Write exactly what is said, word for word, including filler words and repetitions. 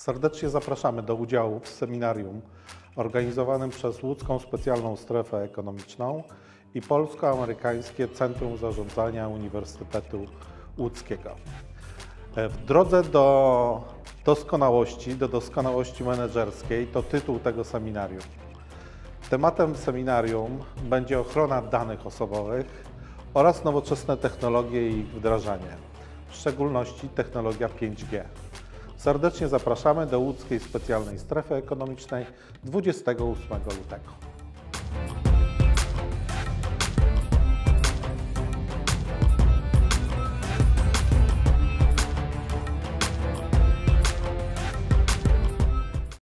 Serdecznie zapraszamy do udziału w seminarium organizowanym przez Łódzką Specjalną Strefę Ekonomiczną i Polsko-Amerykańskie Centrum Zarządzania Uniwersytetu Łódzkiego. W drodze do doskonałości, do doskonałości menedżerskiej to tytuł tego seminarium. Tematem seminarium będzie ochrona danych osobowych oraz nowoczesne technologie i ich wdrażanie, w szczególności technologia pięć G. Serdecznie zapraszamy do Łódzkiej Specjalnej Strefy Ekonomicznej dwudziestego ósmego lutego.